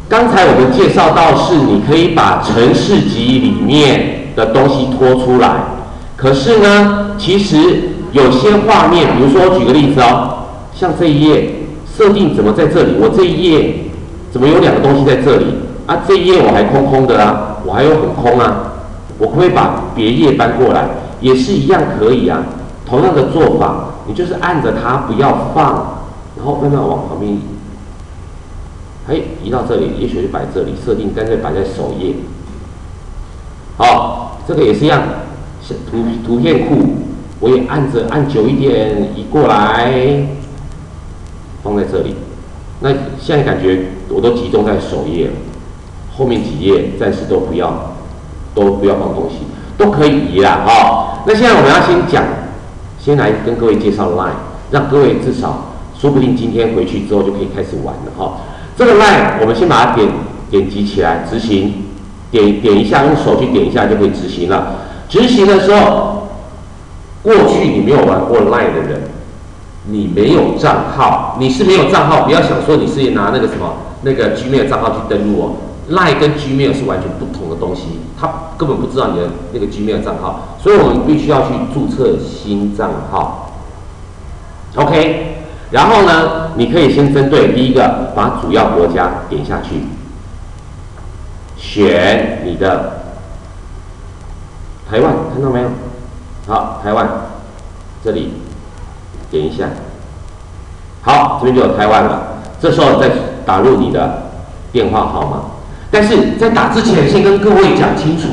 刚才我们介绍到是你可以把程式集里面的东西拖出来，可是呢，其实有些画面，比如说我举个例子哦，像这一页设定怎么在这里？我这一页怎么有2个东西在这里啊？这一页我还空空的啊，我还有很空啊，我可不可以把别页搬过来？也是一样可以啊。同样的做法，你就是按着它不要放，然后慢慢往旁边移。移到这里，也许就摆这里，设定干脆摆在首页。好，这个也是一样，图片库，我也按久一点，移过来，放在这里。那现在感觉我都集中在首页了，后面几页暂时都不要放东西，都可以移啦。那现在我们要先来跟各位介绍 Line， 让各位至少说不定今天回去之后就可以开始玩了这个 Line 我们先把它点击起来，执行，点一下，用手去点一下就可以执行了。执行的时候，过去你没有玩过 Line 的人，你没有账号，你是没有账号，不要想说你是拿那个Gmail 账号去登录Line 跟 Gmail 是完全不同的东西，他根本不知道你的那个 Gmail 账号，所以我们必须要去注册新账号。OK。然后呢，你可以先针对第一个，把主要国家点下去，选你的台湾，看到没有？好，台湾这里点一下，好，这边就有台湾了。这时候再打入你的电话号码，但是在打之前，先跟各位讲清楚，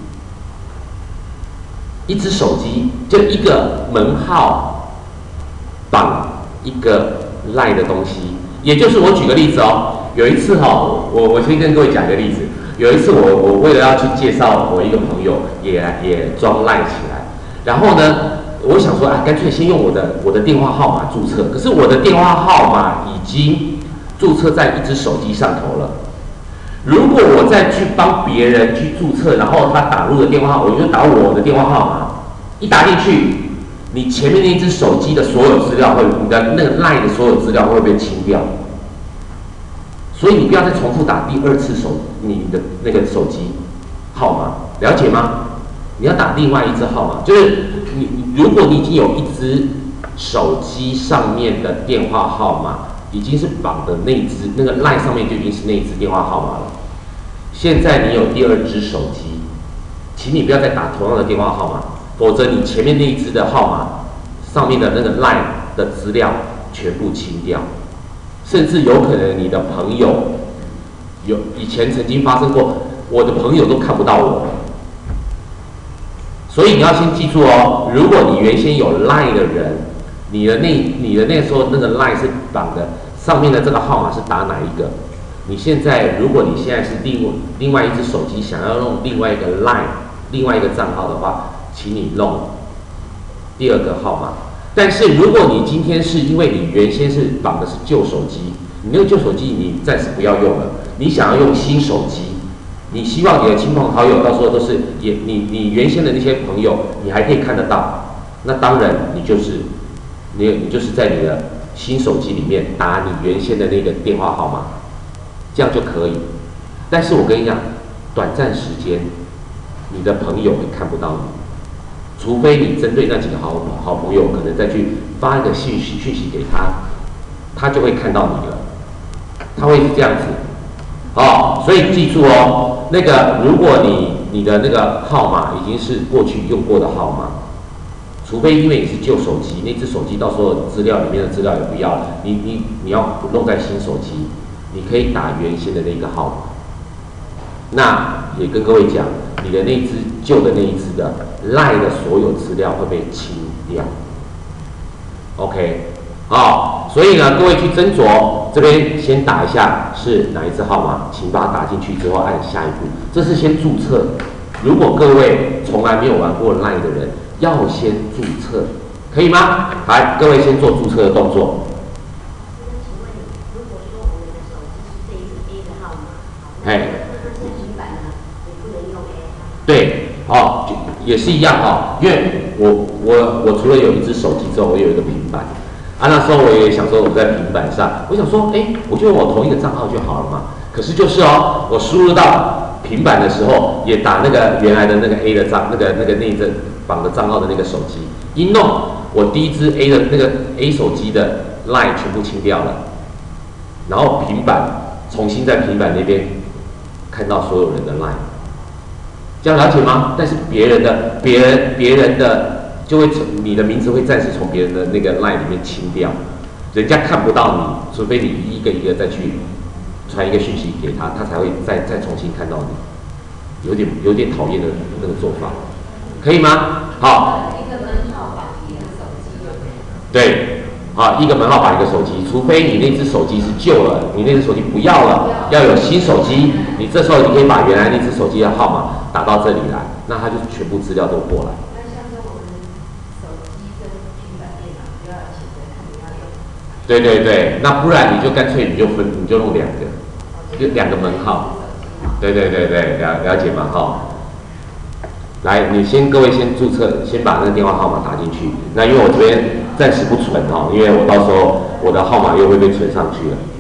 一只手机就一个门号绑一个 Line 的东西，也就是我举个例子有一次我先跟各位讲一个例子。有一次我为了要去介绍我一个朋友，也装 Line 起来，然后呢，我想说干脆先用我的电话号码注册。可是我的电话号码已经注册在一只手机上头了。如果我再去帮别人去注册，然后他打入的电话，我就打我的电话号码，一打进去。你前面那一只手机的所有资料你的那个 Line 的所有资料会被清掉，所以你不要再重复打第2次你的那个手机号码，了解吗？你要打另外一只号码，就是如果你已经有一只手机上面的电话号码已经是绑的那个 Line 上面就已经是那一只电话号码了，现在你有第2只手机，请你不要再打同样的电话号码。否则你前面那一支的号码上面的那个 Line 的资料全部清掉，甚至有可能你的朋友以前曾经发生过，我的朋友都看不到我，所以你要先记住如果你原先有 Line 的人，你的那时候那个 Line 是绑的，上面的这个号码是打哪一个？你现在如果你现在是另外一只手机想要用另外一个 Line 另外一个账号的话，请你弄第2个号码。但是如果你今天是因为你原先是绑的是旧手机，你那个旧手机你暂时不要用了，你想要用新手机，你希望你的亲朋好友到时候都是你原先的那些朋友你还可以看得到，那当然你就是在你的新手机里面打你原先的那个电话号码，这样就可以。但是我跟你讲，短暂时间你的朋友会看不到你，除非你针对那几个好朋友，可能再去发一个讯息给他，他就会看到你了，他会是这样子。所以记住那个如果你的那个号码已经是过去用过的号码，除非因为你是旧手机，那只手机到时候资料里面的资料也不要了，你要弄在新手机，你可以打原先的那个号码。那也跟各位讲，你的那只旧的那一只的 Line 的所有资料会被清掉。OK， 所以呢，各位去斟酌，这边先打一下是哪一只号码，请把它打进去之后按下一步，这是先注册。如果各位从来没有玩过 Line 的人，要先注册，可以吗？来，各位先做注册的动作。对，也是一样因为我除了有一只手机之后，我有一个平板那时候我也想说我在平板上，我想说我就用我同一个账号就好了嘛。 可是就是哦，我输入到平板的时候，也打那个原来的那个 A 的那个内置绑的账号的那个手机，一弄，我第一支 A 的那个 A 手机的 line 全部清掉了，然后平板重新在平板那边看到所有人的 line， 这样了解吗？但是别人的就会你的名字会暂时从别人的那个 line 里面清掉，人家看不到你，除非你一个一个再去传一个讯息给他，他才会再重新看到你，有点讨厌的那个做法，可以吗？好。一个门号绑一个手机就可以了。对，好，一个门号绑一个手机，除非你那只手机是旧了，你那只手机不要了，要有新手机，你这时候你可以把原来那只手机的号码打到这里来，那它就全部资料都过来。那像是我们手机跟平板电脑都要请人看你要用。对对对，那不然你就干脆你就弄2个。就2个门号，对，了解吗？哈，来，各位先注册，先把那个电话号码打进去。那因为我这边暂时不存哈，因为我到时候我的号码又会被存上去了。